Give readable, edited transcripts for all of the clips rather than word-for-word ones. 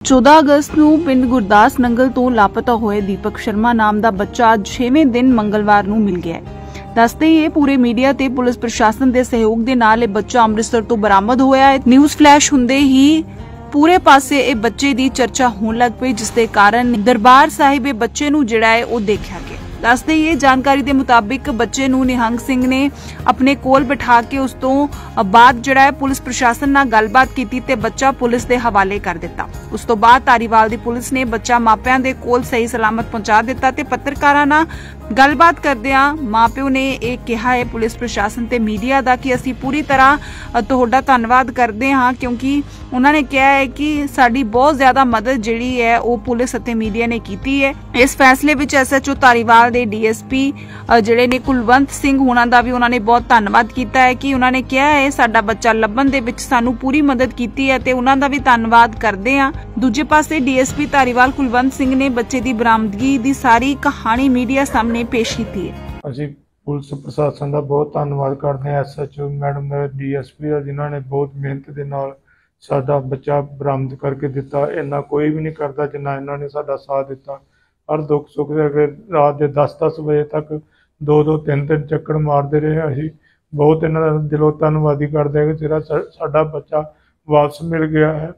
14 अगस्त ਨੂੰ ਪਿੰਡ ਗੁਰਦਾਸ ਨੰਗਲ ਤੋਂ ਲਾਪਤਾ ਹੋਏ ਦੀਪਕ ਸ਼ਰਮਾ ਨਾਮ ਦਾ ਬੱਚਾ 6ਵੇਂ ਦਿਨ ਮੰਗਲਵਾਰ ਨੂੰ ਮਿਲ ਗਿਆ ਹੈ। ਦੱਸਦੇ ਹੀ ਪੂਰੇ ਮੀਡੀਆ ਤੇ ਪੁਲਿਸ ਪ੍ਰਸ਼ਾਸਨ ਦੇ ਸਹਿਯੋਗ ਦੇ ਨਾਲ ਇਹ ਬੱਚਾ ਅੰਮ੍ਰਿਤਸਰ ਤੋਂ ਬਰਾਮਦ ਹੋਇਆ ਹੈ। ਨਿਊਜ਼ ਫਲੈਸ਼ ਹੁੰਦੇ ਹੀ ਪੂਰੇ ਪਾਸੇ ਇਹ ਬੱਚੇ ਦੀ ਚਰਚਾ ਹੋਣ ਲੱਗ ਪਈ, ਜਿਸ ਦੇ ਕਾਰਨ ਦਰਬਾਰ ਸਾਹਿਬ ਇਹ ਬੱਚੇ ਨੂੰ ਜਿਹੜਾ ਹੈ ਉਹ ਦੇਖਿਆ ਗਿਆ। ਦੱਸਦੇ ही जानकारी के मुताबिक बच्चे नूं निहंग सिंह ने अपने कोल बिठा के उस तो बाद जिहड़ा है पुलिस प्रशासन नाल गलबात कीती ते बच्चा पुलिस के हवाले कर दिता। उस तो बाद धारीवाल दी पुलिस ने बच्चा मापियां दे कोल सही सलामत पहुंचा दिता ते पत्रकारां नाल गलबात करदिआं मां-पिओ ने यह कहा है पुलिस प्रशासन ते मीडिया दा कि असीं पूरी तरह तुहाडा धन्नवाद करदे हां, क्योंकि उन्होंने कहा है कि साडी बहुत ज्यादा मदद जिहड़ी है वो पुलिस अते मीडिया ने कीती है। इस फैसले विच SHO धारीवाल दे DSP जिहड़े ने कुलवंत सिंह होना दा भी उन्होंने बहुत धन्नवाद किया है कि उन्होंने कहा है साडा बच्चा लभण दे विच सानू पूरी मदद की है ते उन्हां दा भी धन्नवाद करदे हां। दूजे पासे DSP धारीवाल कुलवंत सिंह ने बच्चे की बरामदगी की सारी कहानी मीडिया सामने पेश की है। ਅਸੀਂ ਪੁਲਿਸ ਪ੍ਰਸ਼ਾਸਨ ਦਾ ਬਹੁਤ ਧੰਨਵਾਦ ਕਰਦੇ ਹਾਂ, SHO ਮੈਡਮ ਦਾ, DSP ਦਾ, ਜਿਨ੍ਹਾਂ ਨੇ ਬਹੁਤ ਮਿਹਨਤ ਦੇ ਨਾਲ ਸਾਡਾ ਬੱਚਾ ਬਰਾਮਦ ਕਰਕੇ ਦਿੱਤਾ। ਇੰਨਾ ਕੋਈ ਵੀ ਨਹੀਂ ਕਰਦਾ ਜਿੰਨਾ ਇਹਨਾਂ ਨੇ ਸਾਡਾ ਸਾਥ ਦਿੱਤਾ। हर दुख सुख से रात के 10-10 बजे तक 2-2 3-3 चक्कर मारते रहे। असी बहुत इन्हां दा दिलों धन्नवादी करते हैं कि जेड़ा साडा बच्चा वापस मिल गया है।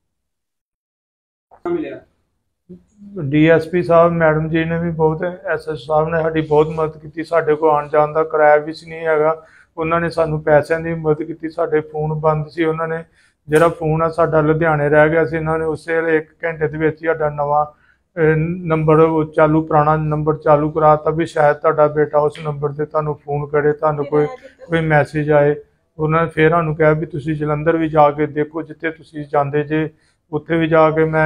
DSP साहब मैडम जी ने भी बहुत, SHO साहब ने साडी बहुत मदद की। साडे को आने जाने का किराया भी नहीं हैगा, उन्होंने सानू पैसों की मदद की। साडे फोन बंद सी, उन्होंने जिहड़ा फोन है साडा लुधियाने रह गया सी, इन्होंने उस 1 घंटे दे विच साडा नवां नंबर चालू, पुराना नंबर चालू कराता भी शायद तुहाडा बेटा उस नंबर से तुहानू फोन करे, तुहानू कोई मैसेज आए। उन्होंने फिर सानू कहा भी तुसीं जलंधर भी जाके देखो, जिथे तुसीं जांदे जे उत्थे भी जाके। मैं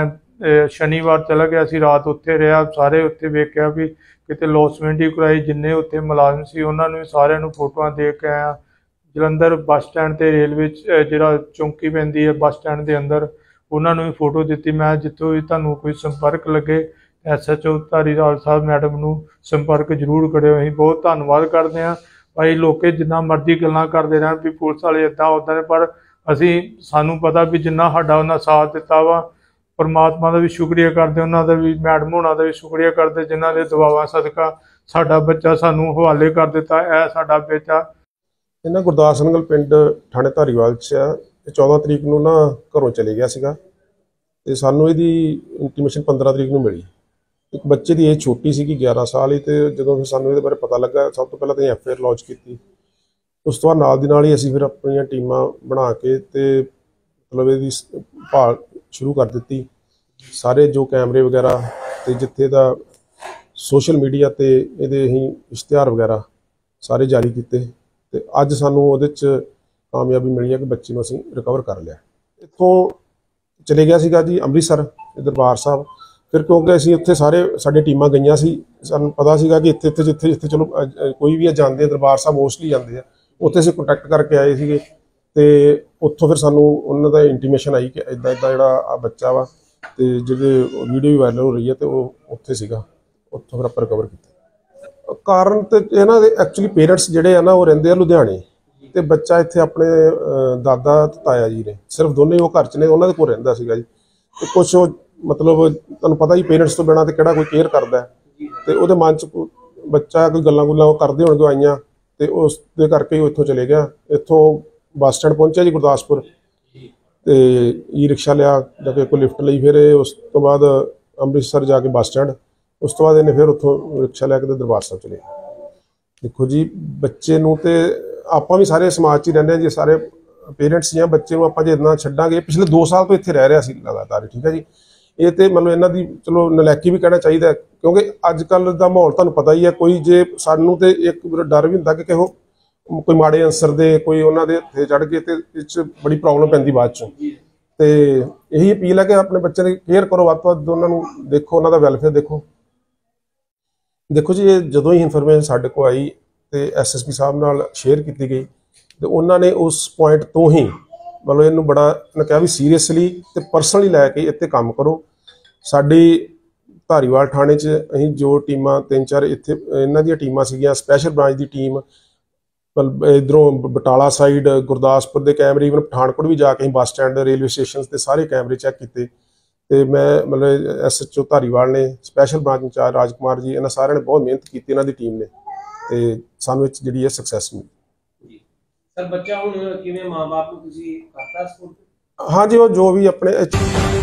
शनिवार चला गया सी, रात उत्थे रहा, सारे उत्थे वेख्या भी किते लॉसमेंट ही कराई। जिन्ने उत्थे मुलाजम सी उन्होंने भी सारिਆਂ ਨੂੰ फोटोआं दे के आया। जलंधर बस स्टैंड ते रेलवे जिहड़ा चौंकी पैंदी है बस स्टैंड के अंदर, उन्होंने भी फोटो दी। मैं जितों भी तुहानू कोई संपर्क लगे SHO धारीवाल साहब मैडम नू संपर्क जरूर करियो। असीं बहुत धन्नवाद करते हैं। भाई लोग जिन्ना मर्जी गल्लां करते रहन भी पुलिस वाले इदां उदां, पर असीं सानू पता भी जिन्ना साडा उन्हां साथ दिता वा, परमात्मा का भी शुक्रिया करते, उन्होंने भी मैडम होना का भी शुक्रिया करते जिन्हों के दुआवां सदका साडा बच्चा सानू हवाले कर दिता है। साडा बेटा इन्हां गुरदास नंगल पिंड थाणे धारीवाल 14 तरीक नूं ना घरों चले गया सीगा ते सानू इहदी इंटीमेशन 15 तरीक नूं मिली। एक बच्चे की एज छोटी सी 11 साल ही, तो जो फिर सानू इहदे बारे पता लगा सब तो पहले तो FIR लॉन्च की। उस तो बाद नाल दी नाल ही असीं फिर अपनियां टीमां बना के ते मतलब इहदी भाल शुरू कर दी। सारे जो कैमरे वगैरह ते जिथे दा सोशल मीडिया ते इहदे असीं इश्तिहार वगैरह सारे जारी किए ते अज सानू उहदे च कामयाबी मिली है कि बच्चे नूं असीं रिकवर कर लिया। इत्थों चले गया सीगा जी अमृतसर दरबार साहब। फिर क्योंकि असीं उत्थे सारे साडी टीमां गईयां सी, सानूं पता सीगा कि इत्थे जिथे जिथे चलो कोई भी जांदे दरबार साहब मोस्टली जांदे आ, उत्थे असीं कॉन्टैक्ट करके आए सीगे ते उत्थों फिर सानूं उन्हां दा इंटीमेशन आई कि इदां इदां जिहड़ा आ बच्चा वा ते जिहदे वीडियो भी वायरल हो रही है तो वो उत्थे सीगा। उत्थों फिर आपां रिकवर कीता। कारण ते इन्हां दे एक्चुअली पेरेंट्स जिहड़े आ ना वो रहिंदे आ लुधियाणे ते बच्चा इत्थे अपने दादा ते ताया जी ने सिर्फ दोनों ही वो घर च ने, उन्हां दे कोल रहिंदा सीगा जी। ते कुछ मतलब तुहानूं पता ही पेरेंट्स तो बिना ते किहड़ा कोई केयर करदा है, ते उहदे मन च बच्चा कोई गल्लां गुल्लां करदे होणगे आईयां ते उस दे करके ही इत्थों चले गया। इत्थों बस स्टैंड पहुंचा जी गुरदासपुर ते ई रिक्शा लिया जाके कोई लिफ्ट लई, फिर उस तो बाद अमृतसर जाके बस स्टैंड, उस तो बाद इन्हें फिर उत्थों रिक्शा लैके दरबार साहब चले। देखो जी बच्चे नूं ते आपां भी सारे समाज च ही रहिंदे जी, सारे पेरेंट्स ही बच्चे नूं आपां जे इदां छड्डांगे। पिछले 2 साल तो इत्थे रह रहा सी लगातार, ठीक है जी। ये तो मतलब इन्हां दी चलो नलैकी भी कहना चाहिए, क्योंकि अजकल दा माहौल तुहानूं पता ही है। कोई जे सानूं ते एक डर भी हुंदा कि किहो कोई माड़े अंसर दे कोई उन्हां दे हत्थे चढ़ के ते इस च बड़ी प्रॉब्लम पैंदी बाद चों। ते यही अपील है कि अपने बच्चे की केयर करो, वध तो वध उन्हां नूं देखो, उन्हां दा वैलफेयर देखो। देखो जी ये जदों ही इन्फॉर्मेशन साडे को आई तो SSP साहब नाल शेयर की गई तो उन्होंने उस पॉइंट तो ही मतलब इनू बड़ा कहा भी सीरीयसली तो परसनली लैके इत्ते काम करो। साडी धारीवाल थाने च असीं जो टीमां 3-4 इत्थे इन्हां दीयां टीमां सीगियां, स्पैशल ब्रांच की टीम इधरों बटाला साइड गुरदासपुर के कैमरे, इवन पठानकोट भी जाके बस स्टैंड रेलवे स्टेशन के सारे कैमरे चैक किए ਤੇ ਮੈਂ ਮਤਲਬ SHO ਧਾਰੀਵਾਲ ਨੇ, ਸਪੈਸ਼ਲ ਬ੍ਰਾਂਚ ਇੰਚਾਰਜ ਰਾਜਕੁਮਾਰ ਜੀ, ਇਹਨਾਂ ਸਾਰਿਆਂ ਨੇ ਬਹੁਤ ਮਿਹਨਤ ਕੀਤੀ, ਇਹਨਾਂ ਦੀ ਟੀਮ ਨੇ, ਤੇ ਸਾਨੂੰ ਇਹ ਜਿਹੜੀ ਹੈ ਸਕਸੈਸ ਮਿਲੀ ਜੀ। ਸਰ ਬੱਚਾ ਹੁਣ ਕਿਵੇਂ ਮਾਂ-ਬਾਪ ਨੂੰ ਤੁਸੀਂ ਕਰਤਾ ਸਪੋਰਟ? ਹਾਂਜੀ, ਉਹ ਜੋ ਵੀ ਆਪਣੇ